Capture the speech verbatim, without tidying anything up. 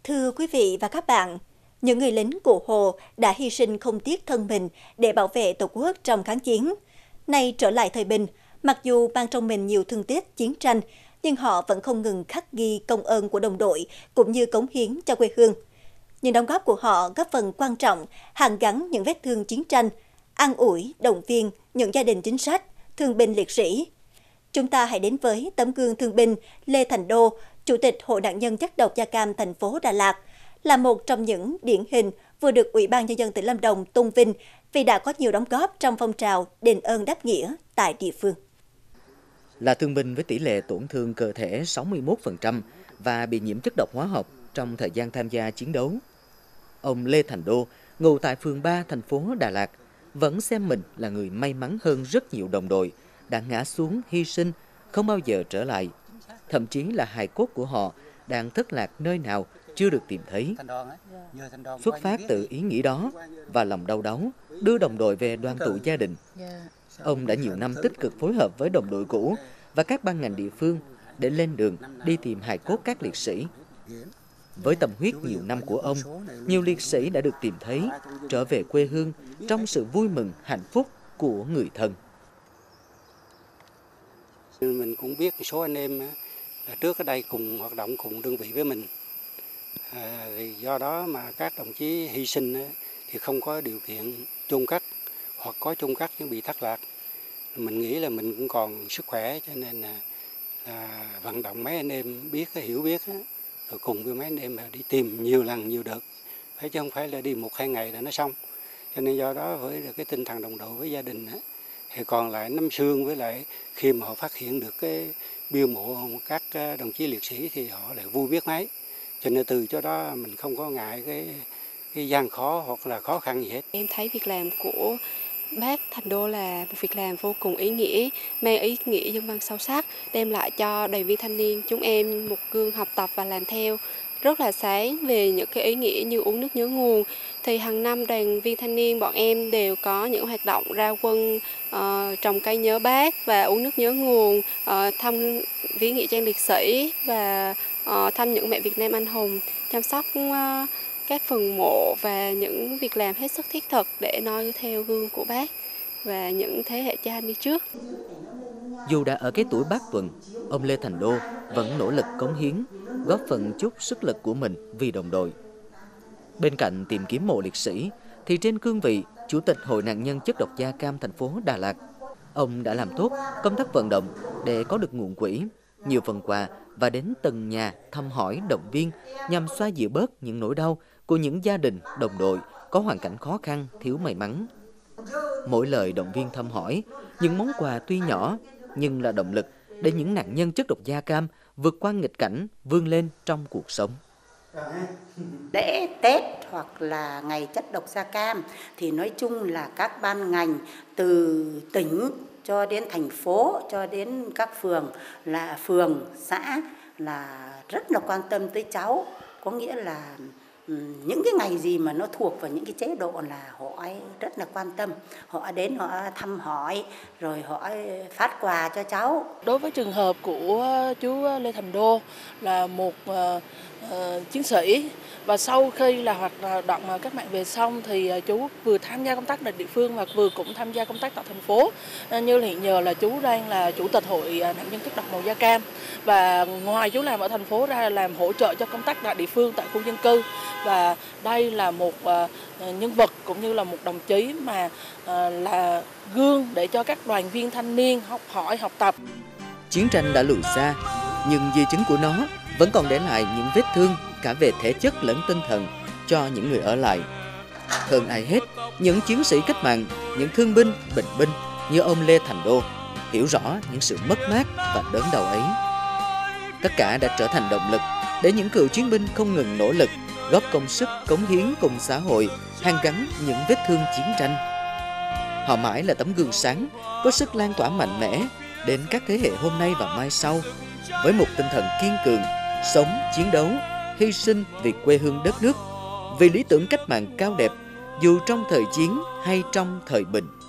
Thưa quý vị và các bạn, những người lính cụ Hồ đã hy sinh không tiếc thân mình để bảo vệ Tổ quốc trong kháng chiến. Nay trở lại thời bình, mặc dù mang trong mình nhiều thương tích chiến tranh, nhưng họ vẫn không ngừng khắc ghi công ơn của đồng đội cũng như cống hiến cho quê hương. Những đóng góp của họ góp phần quan trọng hàn gắn những vết thương chiến tranh, an ủi, động viên những gia đình chính sách, thương binh liệt sĩ. Chúng ta hãy đến với tấm gương thương binh Lê Thành Đô, Chủ tịch Hội nạn nhân chất độc da cam thành phố Đà Lạt, là một trong những điển hình vừa được Ủy ban Nhân dân tỉnh Lâm Đồng tôn vinh vì đã có nhiều đóng góp trong phong trào đền ơn đáp nghĩa tại địa phương. Là thương binh với tỷ lệ tổn thương cơ thể sáu mươi mốt phần trăm và bị nhiễm chất độc hóa học trong thời gian tham gia chiến đấu, ông Lê Thành Đô, ngụ tại phường ba thành phố Đà Lạt, vẫn xem mình là người may mắn hơn rất nhiều đồng đội đã ngã xuống hy sinh, không bao giờ trở lại. Thậm chí là hài cốt của họ đang thất lạc nơi nào chưa được tìm thấy. Xuất phát từ ý nghĩ đó và lòng đau đáu đưa đồng đội về đoàn tụ gia đình, ông đã nhiều năm tích cực phối hợp với đồng đội cũ và các ban ngành địa phương để lên đường đi tìm hài cốt các liệt sĩ. Với tâm huyết nhiều năm của ông, nhiều liệt sĩ đã được tìm thấy, trở về quê hương trong sự vui mừng, hạnh phúc của người thân. Mình cũng biết một số anh em là trước ở đây cùng hoạt động cùng đơn vị với mình. À, thì do đó mà các đồng chí hy sinh thì không có điều kiện chôn cất, hoặc có chôn cất nhưng bị thất lạc. Mình nghĩ là mình cũng còn sức khỏe cho nên là, là vận động mấy anh em biết, hiểu biết rồi cùng với mấy anh em đi tìm nhiều lần nhiều đợt, phải chứ không phải là đi một hai ngày là nó xong. Cho nên do đó với cái tinh thần đồng đội với gia đình thì còn lại năm xương, với lại khi mà họ phát hiện được cái bia mộ các đồng chí liệt sĩ thì họ lại vui biết mấy. Cho nên từ chỗ đó mình không có ngại cái, cái gian khó hoặc là khó khăn gì hết. Em thấy việc làm của bác Thành Đô là một việc làm vô cùng ý nghĩa, mang ý nghĩa nhân văn sâu sắc, đem lại cho đoàn viên thanh niên chúng em một gương học tập và làm theo rất là sáng về những cái ý nghĩa như uống nước nhớ nguồn. Thì hàng năm đoàn viên thanh niên bọn em đều có những hoạt động ra quân uh, trồng cây nhớ bác và uống nước nhớ nguồn, uh, thăm viếng nghĩa trang liệt sĩ và uh, thăm những mẹ Việt Nam anh hùng, chăm sóc uh, các phần mộ và những việc làm hết sức thiết thực để noi theo gương của bác và những thế hệ cha anh đi trước. Dù đã ở cái tuổi bát tuần, ông Lê Thành Đô vẫn nỗ lực cống hiến, góp phần chút sức lực của mình vì đồng đội. Bên cạnh tìm kiếm mộ liệt sĩ, thì trên cương vị Chủ tịch Hội nạn nhân chất độc da cam thành phố Đà Lạt, ông đã làm tốt công tác vận động để có được nguồn quỹ, nhiều phần quà và đến từng nhà thăm hỏi, động viên nhằm xoa dịu bớt những nỗi đau của những gia đình, đồng đội có hoàn cảnh khó khăn, thiếu may mắn. Mỗi lời động viên thăm hỏi, những món quà tuy nhỏ nhưng là động lực để những nạn nhân chất độc da cam vượt qua nghịch cảnh, vươn lên trong cuộc sống. Lễ Tết hoặc là ngày chất độc da cam thì nói chung là các ban ngành từ tỉnh cho đến thành phố cho đến các phường là phường, xã là rất là quan tâm tới cháu. Có nghĩa là những cái ngày gì mà nó thuộc vào những cái chế độ là họ ấy rất là quan tâm. Họ đến họ thăm hỏi rồi họ phát quà cho cháu. Đối với trường hợp của chú Lê Thành Đô là một uh, uh, chiến sĩ, và sau khi là hoạt động cách mạng về xong thì chú vừa tham gia công tác tại địa phương và vừa cũng tham gia công tác tại thành phố. Như hiện giờ là chú đang là Chủ tịch Hội nạn nhân chất độc màu da cam, và ngoài chú làm ở thành phố ra làm hỗ trợ cho công tác tại địa phương tại khu dân cư. Và đây là một uh, nhân vật cũng như là một đồng chí mà uh, là gương để cho các đoàn viên thanh niên học hỏi, học tập. Chiến tranh đã lùi xa, nhưng di chứng của nó vẫn còn để lại những vết thương cả về thể chất lẫn tinh thần cho những người ở lại. Hơn ai hết, những chiến sĩ cách mạng, những thương binh, bệnh binh như ông Lê Thành Đô hiểu rõ những sự mất mát và đớn đau ấy. Tất cả đã trở thành động lực để những cựu chiến binh không ngừng nỗ lực, góp công sức, cống hiến cùng xã hội, hàn gắn những vết thương chiến tranh. Họ mãi là tấm gương sáng, có sức lan tỏa mạnh mẽ đến các thế hệ hôm nay và mai sau, với một tinh thần kiên cường, sống, chiến đấu, hy sinh vì quê hương đất nước, vì lý tưởng cách mạng cao đẹp, dù trong thời chiến hay trong thời bình.